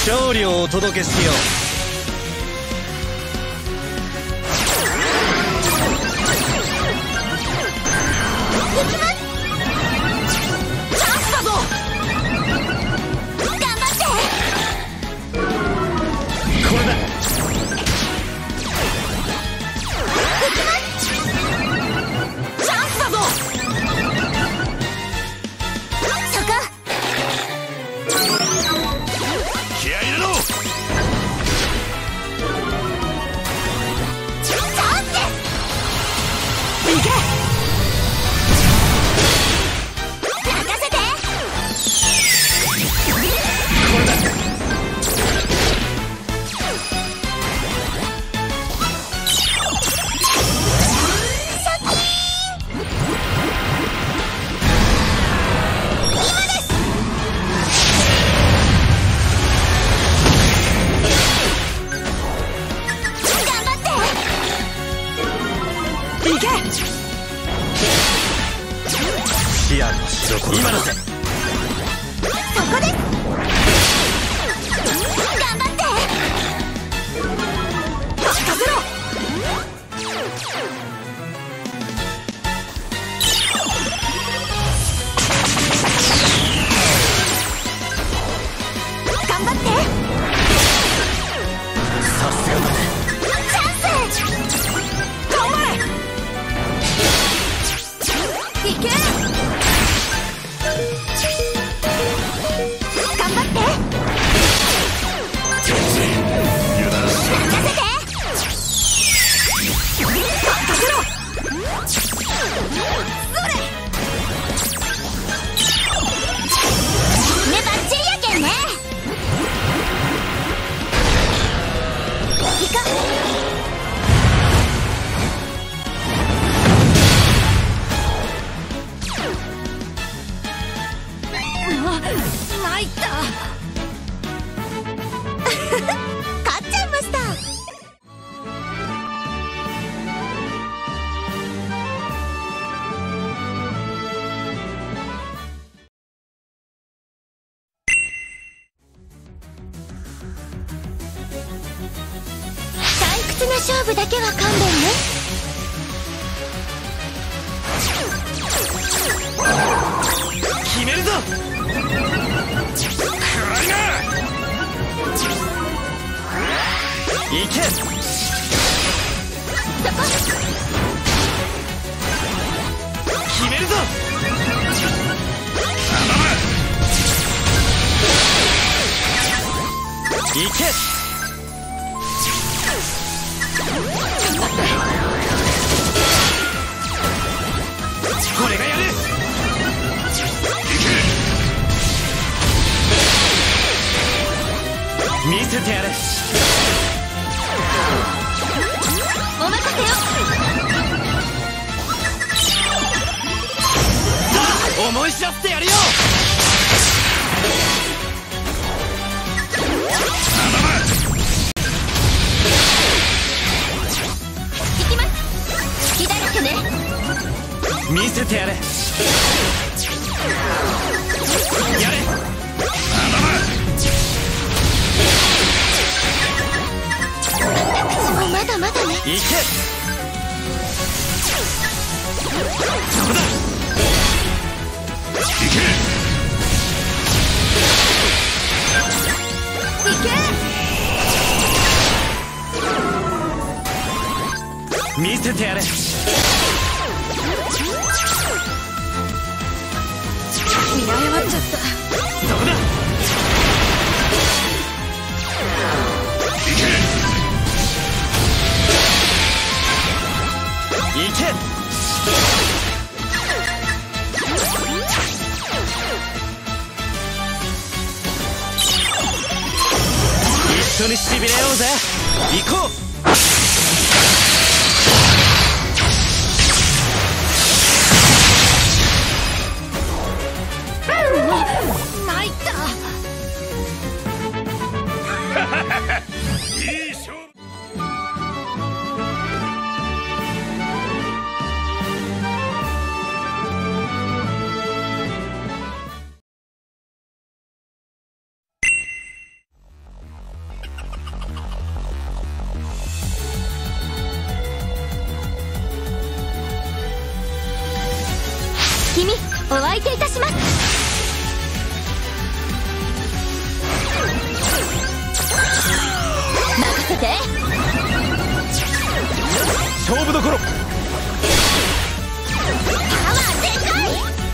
勝利をお届けしよう。 行きます。チャンスだぞ。頑張って。 これだ。 行きます。チャンスだぞ。そこ。 気合い入れろ。 チャンスです。行け。 今のせ。 そこです。頑張って。任せろ。頑張って。 さすがだね。 チャンス。頑張れ。いけ。参った勝っちゃいました。退屈な勝負だけは勘弁ね。 決めるぞ。行け。 そこ。 決めるぞ。行け。これがやる。見せてやれ。 お任せよ。 さあ思い知らせてやるよ。 行きます。左手ね。 見せてやれ。やれ。 私もまだまだね。 行け。そこだ。行け。 行け。 見せてやれ。 見誤っちゃった。 そこだ。行け。行け。一緒にしびれようぜ。行こう。 参った。 いい勝負。 お相手いたします。任せて。 勝負どころ。 パワー全開。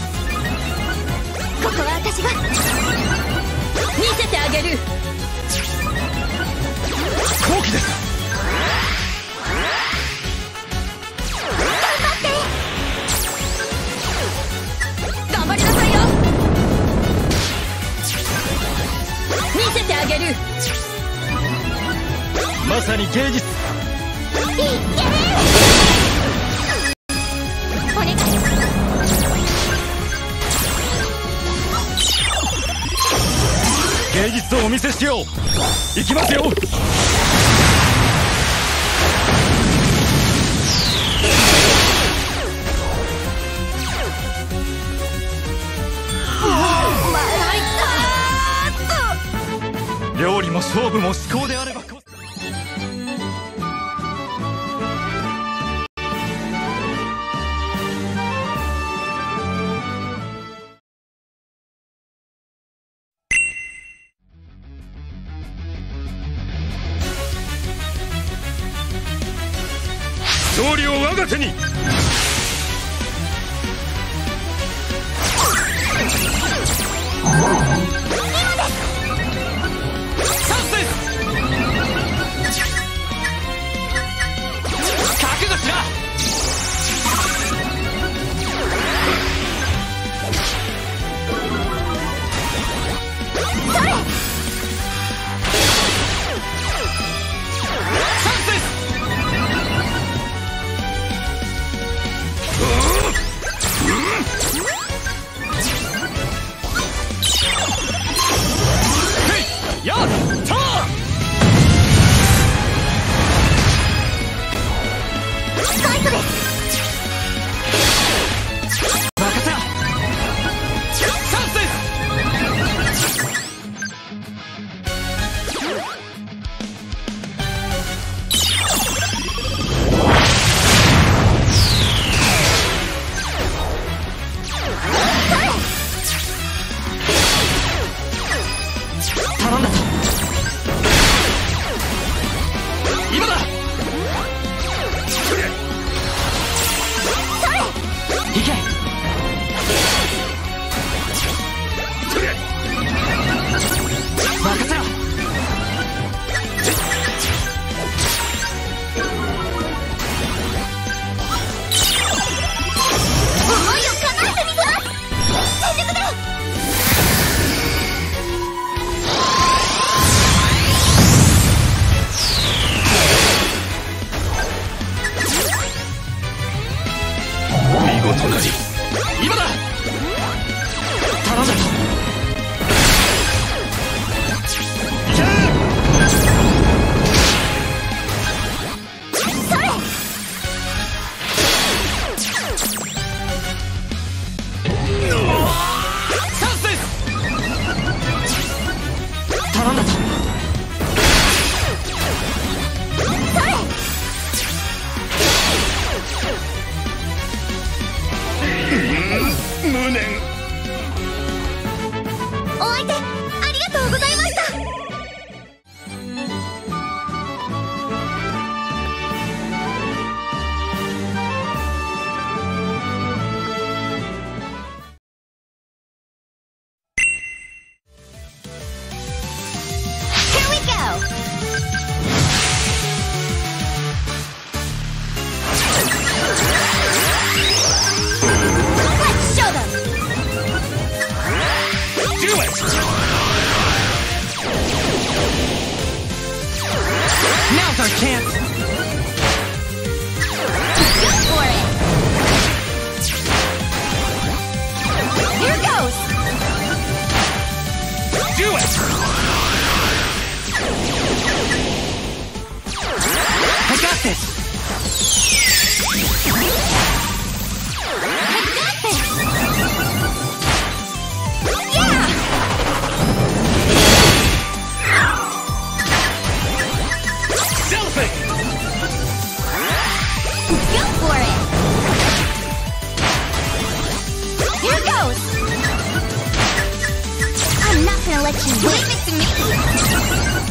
ここは私が見せてあげる。 好機です。 頑張りなさいよ。見せてあげる。 まさに芸術。 いっけー。お願い。 芸術をお見せしよう。いきますよ。料理も勝負も至高であれば勝利を我が手に。覚悟しろ。 それ。 やったー。 ファイトです。 任せろ。チャンスです。頼んだぞ。今だ。行け。任せろ。 思いを叶えてみせます。全力で。 見事なり。今だ。頼んだぞ。いけ。 それ。 チャンスです。頼んだぞ。 それ。 無念。 お相手ありがとうございました。Here we go. Let's show them. Do it. Now's our chance. Go for it. Here goes. Do it. I got this. I got this. Yeah. Selfie. let you leave it to me.